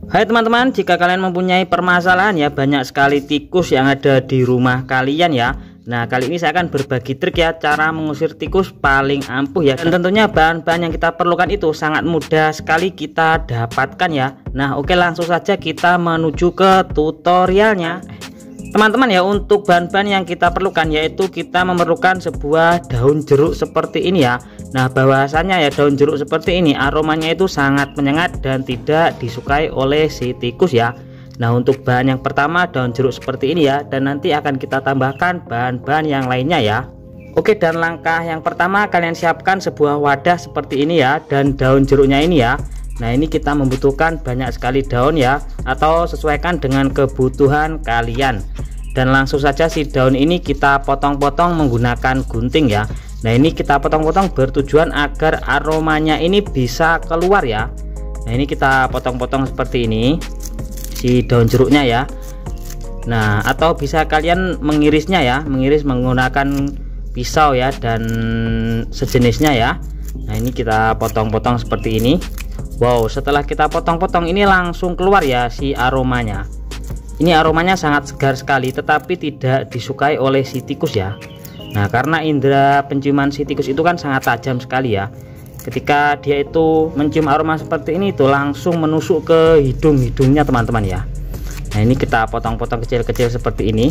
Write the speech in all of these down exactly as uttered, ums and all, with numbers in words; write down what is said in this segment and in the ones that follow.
Hai teman-teman, jika kalian mempunyai permasalahan ya, banyak sekali tikus yang ada di rumah kalian ya. Nah, kali ini saya akan berbagi trik ya, cara mengusir tikus paling ampuh ya. Dan tentunya bahan-bahan yang kita perlukan itu sangat mudah sekali kita dapatkan ya. Nah, oke, langsung saja kita menuju ke tutorialnya. Teman-teman ya, untuk bahan-bahan yang kita perlukan yaitu kita memerlukan sebuah daun jeruk seperti ini ya. Nah, bahwasannya ya daun jeruk seperti ini aromanya itu sangat menyengat dan tidak disukai oleh si tikus ya. Nah, untuk bahan yang pertama daun jeruk seperti ini ya, dan nanti akan kita tambahkan bahan-bahan yang lainnya ya. Oke, dan langkah yang pertama kalian siapkan sebuah wadah seperti ini ya, dan daun jeruknya ini ya. Nah, ini kita membutuhkan banyak sekali daun ya, atau sesuaikan dengan kebutuhan kalian. Dan langsung saja si daun ini kita potong-potong menggunakan gunting ya. Nah, ini kita potong-potong bertujuan agar aromanya ini bisa keluar ya. Nah, ini kita potong-potong seperti ini si daun jeruknya ya. Nah, atau bisa kalian mengirisnya ya, mengiris menggunakan pisau ya dan sejenisnya ya. Nah, ini kita potong-potong seperti ini. Wow, setelah kita potong-potong ini langsung keluar ya si aromanya. Ini aromanya sangat segar sekali, tetapi tidak disukai oleh si tikus ya. Nah, karena indera penciuman si tikus itu kan sangat tajam sekali ya. Ketika dia itu mencium aroma seperti ini itu langsung menusuk ke hidung-hidungnya teman-teman ya. Nah, ini kita potong-potong kecil-kecil seperti ini.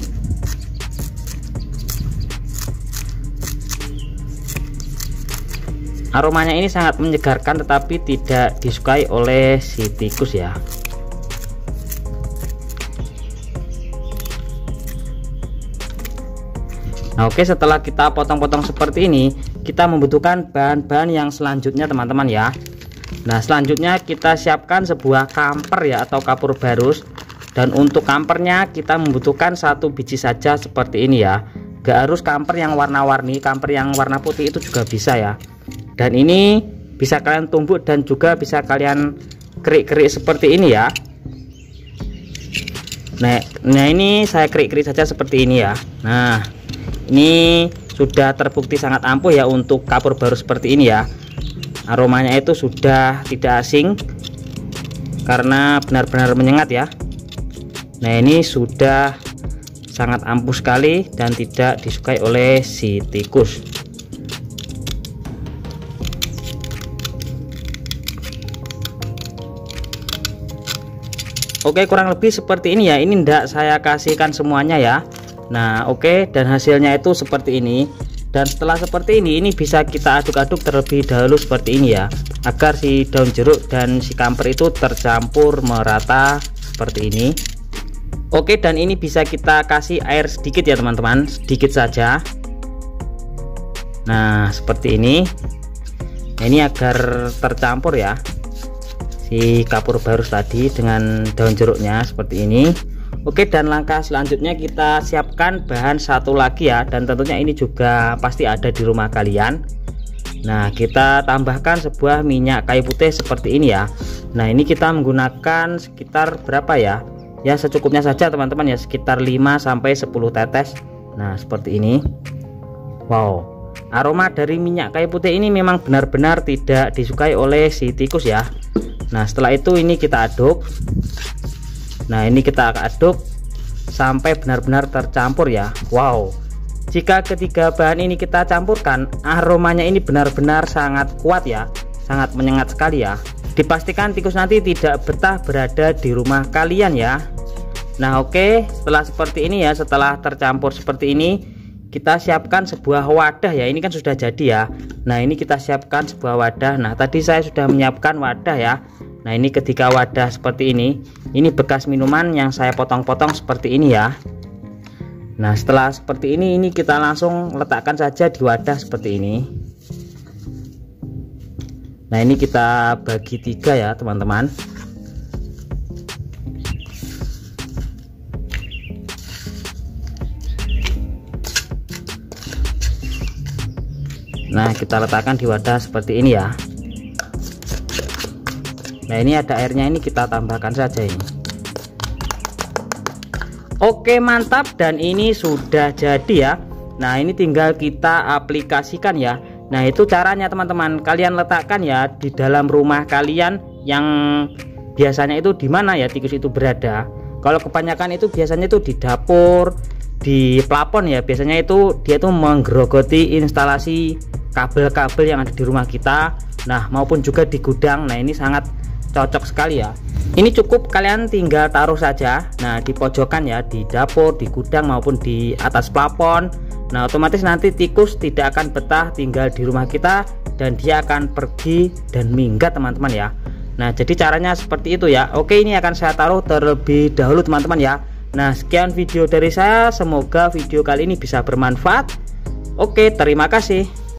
Aromanya ini sangat menyegarkan tetapi tidak disukai oleh si tikus ya. Nah, oke, setelah kita potong-potong seperti ini, kita membutuhkan bahan-bahan yang selanjutnya teman-teman ya. Nah, selanjutnya kita siapkan sebuah kamper ya, atau kapur barus. Dan untuk kampernya kita membutuhkan satu biji saja seperti ini ya. Gak harus kamper yang warna-warni, kamper yang warna putih itu juga bisa ya. Dan ini bisa kalian tumbuk dan juga bisa kalian kerik-kerik seperti ini ya. Nah, nah ini saya kerik-kerik saja seperti ini ya. Nah, ini sudah terbukti sangat ampuh ya untuk kapur baru seperti ini ya. Aromanya itu sudah tidak asing karena benar-benar menyengat ya. Nah, ini sudah sangat ampuh sekali dan tidak disukai oleh si tikus. Oke, kurang lebih seperti ini ya. Ini tidak saya kasihkan semuanya ya. Nah, oke, dan hasilnya itu seperti ini. Dan setelah seperti ini, ini bisa kita aduk-aduk terlebih dahulu seperti ini ya, agar si daun jeruk dan si kamper itu tercampur merata seperti ini. Oke, dan ini bisa kita kasih air sedikit ya teman-teman, sedikit saja. Nah, seperti ini. Nah, ini agar tercampur ya si kapur barus tadi dengan daun jeruknya seperti ini. Oke, dan langkah selanjutnya kita siapkan bahan satu lagi ya, dan tentunya ini juga pasti ada di rumah kalian. Nah, kita tambahkan sebuah minyak kayu putih seperti ini ya. Nah, ini kita menggunakan sekitar berapa ya? Ya, secukupnya saja teman-teman ya, sekitar lima sampai sepuluh tetes. Nah, seperti ini. Wow, aroma dari minyak kayu putih ini memang benar-benar tidak disukai oleh si tikus ya. Nah, setelah itu ini kita aduk. Nah, ini kita aduk sampai benar-benar tercampur ya. Wow, jika ketiga bahan ini kita campurkan, aromanya ini benar-benar sangat kuat ya, sangat menyengat sekali ya. Dipastikan tikus nanti tidak betah berada di rumah kalian ya. Nah, oke, setelah seperti ini ya, setelah tercampur seperti ini, kita siapkan sebuah wadah ya. Ini kan sudah jadi ya. Nah, ini kita siapkan sebuah wadah. Nah, tadi saya sudah menyiapkan wadah ya. Nah, ini ketika wadah seperti ini, ini bekas minuman yang saya potong-potong seperti ini ya. Nah, setelah seperti ini, ini kita langsung letakkan saja di wadah seperti ini. Nah, ini kita bagi tiga ya teman-teman. Nah, kita letakkan di wadah seperti ini ya. Nah, ini ada airnya, ini kita tambahkan saja ini. Oke, mantap, dan ini sudah jadi ya. Nah, ini tinggal kita aplikasikan ya. Nah, itu caranya teman-teman, kalian letakkan ya di dalam rumah kalian yang biasanya itu di mana ya tikus itu berada. Kalau kebanyakan itu biasanya itu di dapur, di plafon ya, biasanya itu dia tuh menggerogoti instalasi kabel-kabel yang ada di rumah kita, nah maupun juga di gudang. Nah ini sangat cocok sekali ya. Ini cukup kalian tinggal taruh saja, nah di pojokan ya, di dapur, di gudang maupun di atas plafon. Nah otomatis nanti tikus tidak akan betah tinggal di rumah kita dan dia akan pergi dan minggat teman-teman ya. Nah jadi caranya seperti itu ya. Oke, ini akan saya taruh terlebih dahulu teman-teman ya. Nah sekian video dari saya, semoga video kali ini bisa bermanfaat. Oke, terima kasih.